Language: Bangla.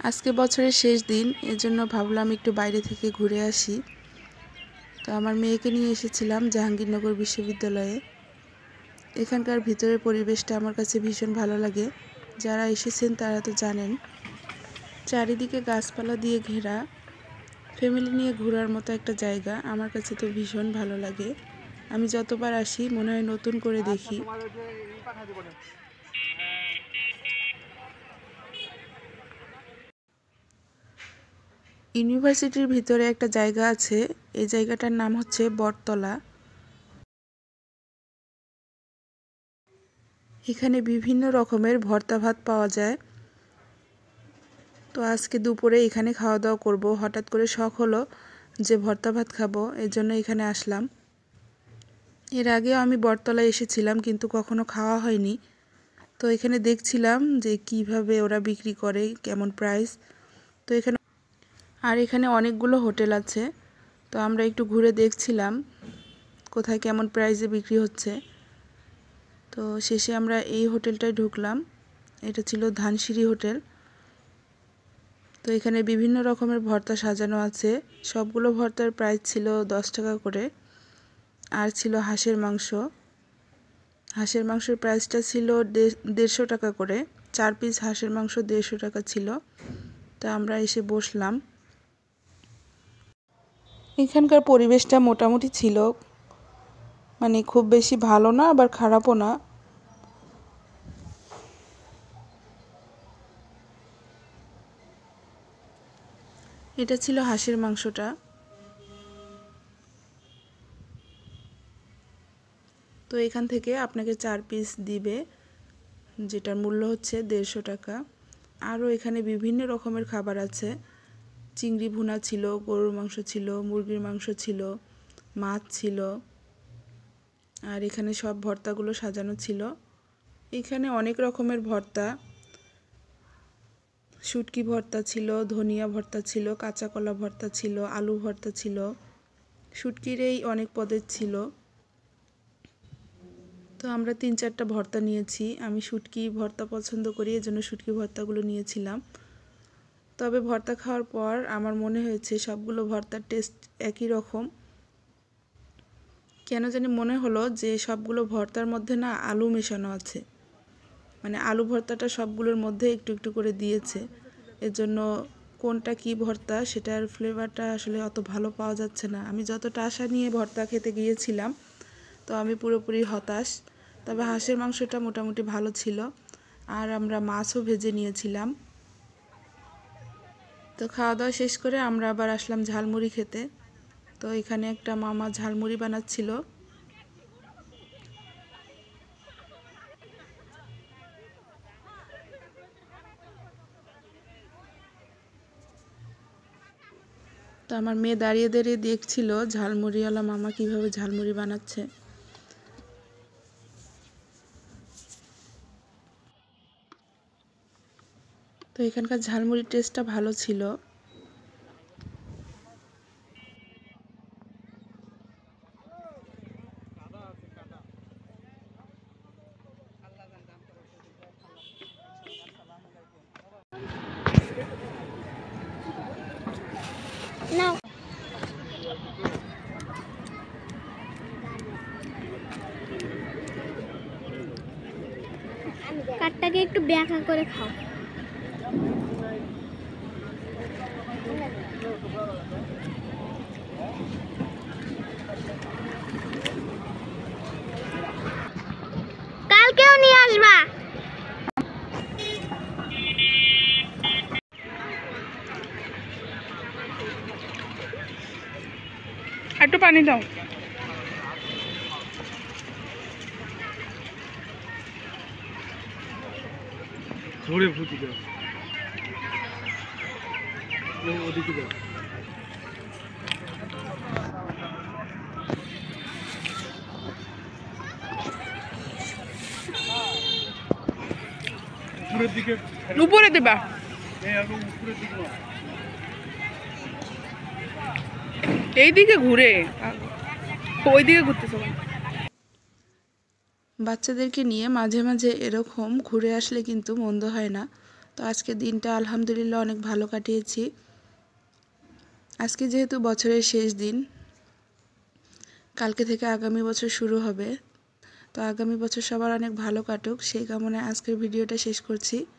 আজকে বছরের শেষ দিন, এজন্য ভাবলাম একটু বাইরে থেকে ঘুরে আসি। তো আমার মেয়েকে নিয়ে এসেছিলাম জাহাঙ্গীরনগর বিশ্ববিদ্যালয়ে। এখানকার ভিতরের পরিবেশটা আমার কাছে ভীষণ ভালো লাগে। যারা এসেছেন তারা তো জানেন, চারিদিকে গাছপালা দিয়ে ঘেরা, ফ্যামিলি নিয়ে ঘোরার মতো একটা জায়গা। আমার কাছে তো ভীষণ ভালো লাগে। আমি যতবার আসি মনে হয় নতুন করে দেখি। ইউনিভার্সিটির ভিতরে একটা জায়গা আছে, এই জায়গাটার নাম হচ্ছে বটতলা। এখানে বিভিন্ন রকমের ভর্তা ভাত পাওয়া যায়। তো আজকে দুপুরে এখানে খাওয়া দাওয়া করব। হঠাৎ করে শখ হলো যে ভর্তা ভাত খাবো, এর জন্য এখানে আসলাম। এর আগেও আমি বটতলায় এসেছিলাম, কিন্তু কখনো খাওয়া হয়নি। তো এখানে দেখছিলাম যে কিভাবে ওরা বিক্রি করে, কেমন প্রাইস। তো এখানে অনেকগুলো হোটেল আছে। তো আমরা একটু ঘুরে দেখছিলাম কোথায় কেমন প্রাইসে বিক্রি হচ্ছে। তো শেষে আমরা এই হোটেলটায় ঢুকলাম। এটা ছিল ধানসিঁড়ি হোটেল। তো এখানে বিভিন্ন রকমের ভর্তা সাজানো আছে। সবগুলো ভর্তার প্রাইস ছিল 10 টাকা করে। আর ছিল হাঁসের মাংস। হাঁসের মাংসের প্রাইসটা ছিল 150 টাকা করে। 4 পিস হাঁসের মাংস 150 টাকা ছিল। তা আমরা এসে বসলাম। এখানকার পরিবেশটা মোটামুটি ছিল, মানে খুব বেশি ভালো না আবার খারাপও না। এটা ছিল হাঁসের মাংসটা। তো এখান থেকে আপনাকে 4 পিস দিবে, যেটার মূল্য হচ্ছে 150 টাকা। আরও এখানে বিভিন্ন রকমের খাবার আছে। চিংড়ি ভুনা ছিল, গরুর মাংস ছিল, মুরগির মাংস ছিল, মাছ ছিল। আর এখানে সব ভর্তাগুলো সাজানো ছিল। এখানে অনেক রকমের ভর্তা, শুটকি ভর্তা ছিল, ধনিয়া ভর্তা ছিল, কাঁচা কলা ভর্তা ছিল, আলু ভর্তা ছিল, শুটকির এই অনেক পদের ছিল। তো আমরা 3-4টা ভর্তা নিয়েছি। আমি শুটকি ভর্তা পছন্দ করি, এজন্য শুটকি ভর্তাগুলো নিয়েছিলাম। তবে ভর্তা খাওয়ার পর আমার মনে হয়েছে সবগুলো ভর্তার টেস্ট একই রকম। কেন জানি মনে হলো যে সবগুলো ভর্তার মধ্যে না আলু মেশানো আছে, মানে আলু ভর্তাটা সবগুলোর মধ্যে একটু একটু করে দিয়েছে। এজন্য কোনটা কি ভর্তা সেটার ফ্লেভারটা আসলে অত ভালো পাওয়া যাচ্ছে না। আমি যতটা আশা নিয়ে ভর্তা খেতে গিয়েছিলাম, তো আমি পুরোপুরি হতাশ। তবে হাঁসের মাংসটা মোটামুটি ভালো ছিল। আর আমরা মাছও ভেজে নিয়েছিলাম। তো খাওয়া দাওয়া শেষ করে আমরা আবার আসলাম ঝালমুড়ি খেতে। তো এখানে একটা মামা ঝালমুড়ি বানাচ্ছিল। তো আমার মেয়ে দাঁড়িয়ে দাঁড়িয়ে দেখছিল ঝালমুড়িওয়ালা মামা কিভাবে ঝালমুড়ি বানাচ্ছে। তো এখানকার ঝালমুড়ির টেস্টটা ভালো ছিল। কাঠটাকে একটু ব্যাখ্যা করে খাও। কালকেও নিয়ে আসবা। একটু পানি দাও। थोड़े फूट गए वो दिख गया ऊपर दिखे ऊपर देबा এই আলো উপরে দিকে না, এই দিকে ঘুরে ওই দিকে ঘুরতেছে। বাচ্চাদেরকে নিয়ে মাঝে মাঝে এরকম ঘুরে আসলে কিন্তু মন্দ হয় না। তো আজকে দিনটা আলহামদুলিল্লাহ অনেক ভালো কাটিয়েছি। আজকে যেহেতু বছরের শেষ দিন, কালকে থেকে আগামী বছর শুরু হবে। তো আগামী বছর সবার অনেক ভালো কাটুক সেই কামনায় আজকের ভিডিওটা শেষ করছি।